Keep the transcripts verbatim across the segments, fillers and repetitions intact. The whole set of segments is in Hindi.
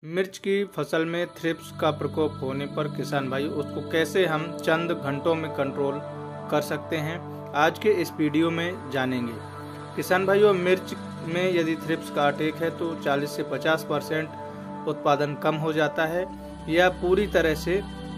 मिर्च की फसल में थ्रिप्स का प्रकोप होने पर किसान भाई उसको कैसे हम चंद घंटों में कंट्रोल कर सकते हैं, आज के इस वीडियो में जानेंगे। किसान भाइयों, मिर्च में यदि थ्रिप्स का अटैक है तो चालीस से पचास परसेंट उत्पादन कम हो जाता है या पूरी तरह से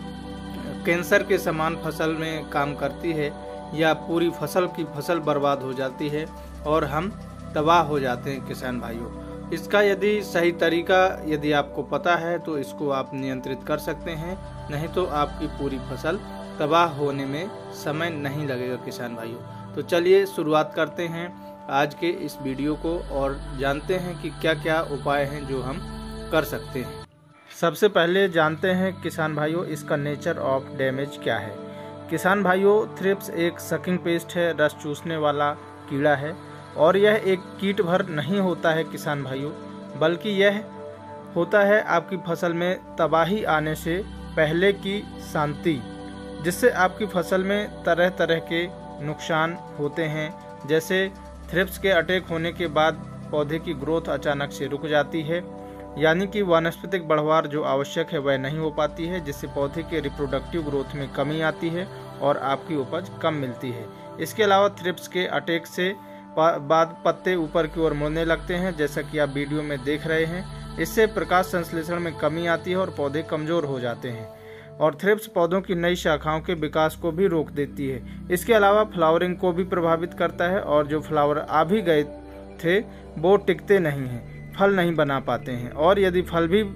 कैंसर के समान फसल में काम करती है या पूरी फसल की फसल बर्बाद हो जाती है और हम तबाह हो जाते हैं। किसान भाइयों, इसका यदि सही तरीका यदि आपको पता है तो इसको आप नियंत्रित कर सकते हैं, नहीं तो आपकी पूरी फसल तबाह होने में समय नहीं लगेगा। किसान भाइयों, तो चलिए शुरुआत करते हैं आज के इस वीडियो को और जानते हैं कि क्या क्या उपाय हैं जो हम कर सकते हैं। सबसे पहले जानते हैं किसान भाइयों इसका नेचर ऑफ डैमेज क्या है। किसान भाइयों, थ्रिप्स एक सकिंग पेस्ट है, रस चूसने वाला कीड़ा है और यह एक कीट भर नहीं होता है किसान भाइयों, बल्कि यह होता है आपकी फसल में तबाही आने से पहले की शांति, जिससे आपकी फसल में तरह तरह के नुकसान होते हैं। जैसे थ्रिप्स के अटैक होने के बाद पौधे की ग्रोथ अचानक से रुक जाती है, यानी कि वानस्पतिक बढ़वार जो आवश्यक है वह नहीं हो पाती है, जिससे पौधे के रिप्रोडक्टिव ग्रोथ में कमी आती है और आपकी उपज कम मिलती है। इसके अलावा थ्रिप्स के अटैक से बाद पत्ते ऊपर की ओर मुड़ने लगते हैं, जैसा कि आप वीडियो में देख रहे हैं। इससे प्रकाश संश्लेषण में कमी आती है और पौधे कमजोर हो जाते हैं और थ्रिप्स पौधों की नई शाखाओं के विकास को भी रोक देती है। इसके अलावा फ्लावरिंग को भी प्रभावित करता है और जो फ्लावर आ भी गए थे वो टिकते नहीं हैं, फल नहीं बना पाते हैं और यदि फल भी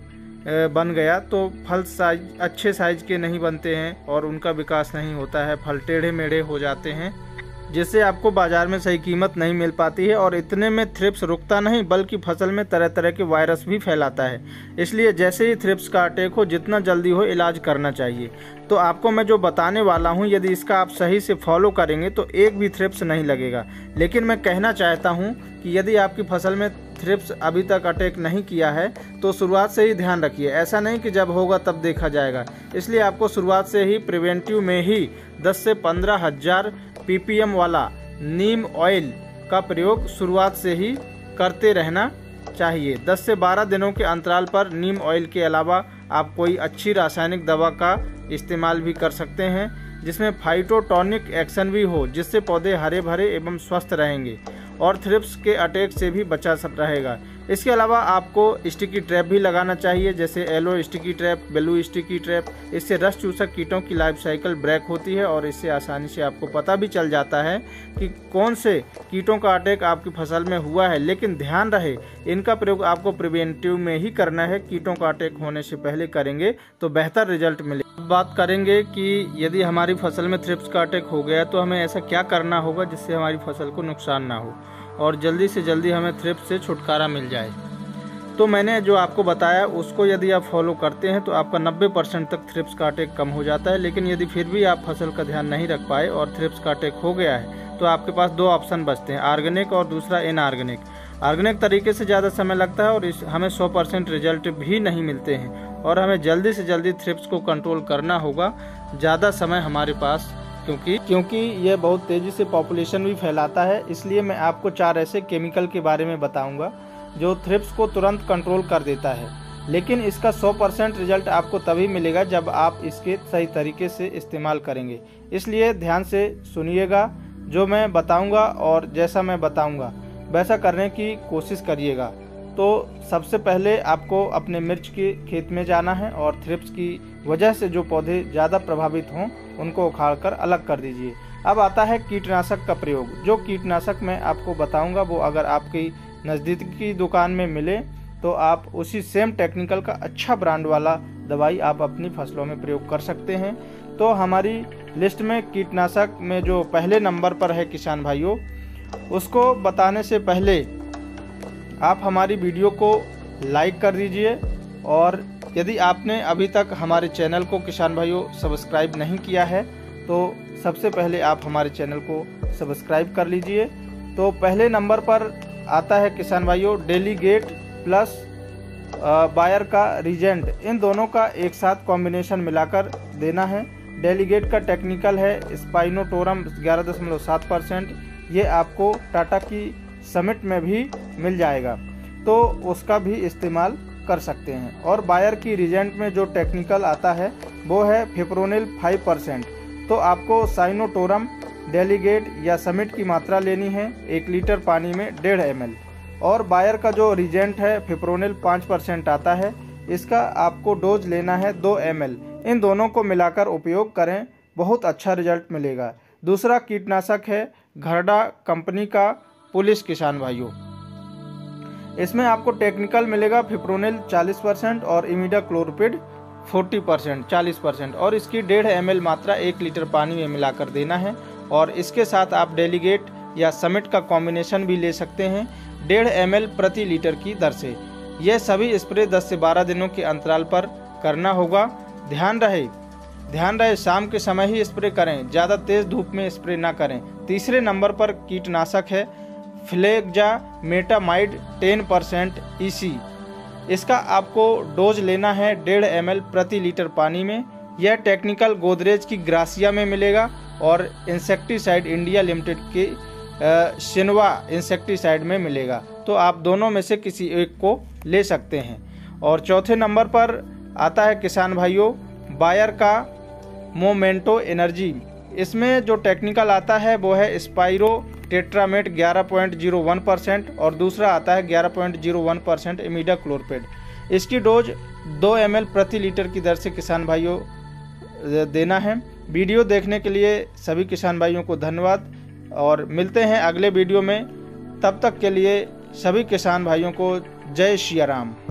बन गया तो फल साइज अच्छे साइज के नहीं बनते हैं और उनका विकास नहीं होता है, फल टेढ़े मेढ़े हो जाते हैं, जिससे आपको बाजार में सही कीमत नहीं मिल पाती है। और इतने में थ्रिप्स रुकता नहीं बल्कि फसल में तरह तरह के वायरस भी फैलाता है। इसलिए जैसे ही थ्रिप्स का अटैक हो जितना जल्दी हो इलाज करना चाहिए। तो आपको मैं जो बताने वाला हूं यदि इसका आप सही से फॉलो करेंगे तो एक भी थ्रिप्स नहीं लगेगा। लेकिन मैं कहना चाहता हूं कि यदि आपकी फसल में थ्रिप्स अभी तक अटैक नहीं किया है तो शुरुआत से ही ध्यान रखिए, ऐसा नहीं कि जब होगा तब देखा जाएगा। इसलिए आपको शुरुआत से ही प्रिवेंटिव में ही दस से पंद्रह हजार पीपीएम वाला नीम ऑयल का प्रयोग शुरुआत से ही करते रहना चाहिए। दस से बारह दिनों के अंतराल पर नीम ऑयल के अलावा आप कोई अच्छी रासायनिक दवा का इस्तेमाल भी कर सकते हैं जिसमें फाइटोटॉनिक एक्शन भी हो, जिससे पौधे हरे भरे एवं स्वस्थ रहेंगे और थ्रिप्स के अटैक से भी बचा सब रहेगा। इसके अलावा आपको स्टिकी ट्रैप भी लगाना चाहिए, जैसे yellow sticky trap, blue sticky trap. इससे रस चूसक कीटों की लाइफ साइकिल ब्रेक होती है और इससे आसानी से आपको पता भी चल जाता है कि कौन से कीटों का अटैक आपकी फसल में हुआ है। लेकिन ध्यान रहे, इनका प्रयोग आपको प्रिवेंटिव में ही करना है, कीटों का अटैक होने से पहले करेंगे तो बेहतर रिजल्ट मिलेगा। बात करेंगे कि यदि हमारी फसल में थ्रिप्स का अटैक हो गया तो हमें ऐसा क्या करना होगा जिससे हमारी फसल को नुकसान ना हो और जल्दी से जल्दी हमें थ्रिप्स से छुटकारा मिल जाए। तो मैंने जो आपको बताया उसको यदि आप फॉलो करते हैं तो आपका नब्बे परसेंट तक थ्रिप्स का अटैक कम हो जाता है। लेकिन यदि फिर भी आप फसल का ध्यान नहीं रख पाए और थ्रिप्स का अटैक हो गया है तो आपके पास दो ऑप्शन बचते हैं, ऑर्गेनिक और दूसरा इनऑर्गेनिक। ऑर्गेनिक तरीके से ज़्यादा समय लगता है और इस हमें सौ परसेंट रिजल्ट भी नहीं मिलते हैं और हमें जल्दी से जल्दी थ्रिप्स को कंट्रोल करना होगा। ज़्यादा समय हमारे पास क्योंकि क्योंकि यह बहुत तेज़ी से पॉपुलेशन भी फैलाता है, इसलिए मैं आपको चार ऐसे केमिकल के बारे में बताऊंगा जो थ्रिप्स को तुरंत कंट्रोल कर देता है। लेकिन इसका सौ परसेंट रिजल्ट आपको तभी मिलेगा जब आप इसके सही तरीके से इस्तेमाल करेंगे। इसलिए ध्यान से सुनिएगा जो मैं बताऊंगा और जैसा मैं बताऊंगा वैसा करने की कोशिश करिएगा। तो सबसे पहले आपको अपने मिर्च के खेत में जाना है और थ्रिप्स की वजह से जो पौधे ज़्यादा प्रभावित हों उनको उखाड़कर अलग कर दीजिए। अब आता है कीटनाशक का प्रयोग। जो कीटनाशक मैं आपको बताऊंगा वो अगर आपकी नज़दीकी दुकान में मिले तो आप उसी सेम टेक्निकल का अच्छा ब्रांड वाला दवाई आप अपनी फसलों में प्रयोग कर सकते हैं। तो हमारी लिस्ट में कीटनाशक में जो पहले नंबर पर है किसान भाइयों, उसको बताने से पहले आप हमारी वीडियो को लाइक कर दीजिए और यदि आपने अभी तक हमारे चैनल को किसान भाइयों सब्सक्राइब नहीं किया है तो सबसे पहले आप हमारे चैनल को सब्सक्राइब कर लीजिए। तो पहले नंबर पर आता है किसान भाइयों डेलीगेट प्लस बायर का रीजेंट। इन दोनों का एक साथ कॉम्बिनेशन मिलाकर देना है। डेलीगेट का टेक्निकल है स्पाइनोटोरम ग्यारह दशमलव सात परसेंट, ये आपको टाटा की समिट में भी मिल जाएगा, तो उसका भी इस्तेमाल कर सकते हैं। और बायर की रिजेंट में जो टेक्निकल आता है वो है फिप्रोनिल फाइव परसेंट। तो आपको साइनोटोरम, डेलीगेट या समिट की मात्रा लेनी है एक लीटर पानी में डेढ़ एम एल। और बायर का जो रिजेंट है फिप्रोनिल पाँच परसेंट आता है, इसका आपको डोज लेना है दो एम एल। इन दोनों को मिलाकर उपयोग करें, बहुत अच्छा रिजल्ट मिलेगा। दूसरा कीटनाशक है घरडा कंपनी का पुलिस किसान भाइयों। इसमें आपको टेक्निकल मिलेगा फिप्रोनिल चालीस परसेंट और इमिडाक्लोप्रिड चालीस परसेंट चालीस परसेंट और इसकी डेढ़ एम एल मात्रा एक लीटर पानी में मिलाकर देना है। और इसके साथ आप डेलीगेट या समिट का कॉम्बिनेशन भी ले सकते हैं डेढ़ एम एल प्रति लीटर की दर से। यह सभी स्प्रे दस से बारह दिनों के अंतराल पर करना होगा। ध्यान रहे ध्यान रहे शाम के समय ही स्प्रे करें, ज़्यादा तेज़ धूप में स्प्रे ना करें। तीसरे नंबर पर कीटनाशक है फ्लेक्जामेटामाइड टेन परसेंट ई सी। इसका आपको डोज लेना है डेढ़ एम एल प्रति लीटर पानी में। यह टेक्निकल गोदरेज की ग्रासिया में मिलेगा और इंसेक्टिसाइड इंडिया लिमिटेड के शिनवा इंसेक्टिसाइड में मिलेगा। तो आप दोनों में से किसी एक को ले सकते हैं। और चौथे नंबर पर आता है किसान भाइयों बायर का मोमेंटो एनर्जी। इसमें जो टेक्निकल आता है वो है स्पाइरो टेट्रामेट ग्यारह पॉइंट ज़ीरो वन परसेंट और दूसरा आता है ग्यारह point zero one percent imidacloprid. इसकी डोज दो एम एल प्रति लीटर की दर से किसान भाइयों देना है। वीडियो देखने के लिए सभी किसान भाइयों को धन्यवाद और मिलते हैं अगले वीडियो में। तब तक के लिए सभी किसान भाइयों को जय श्री राम।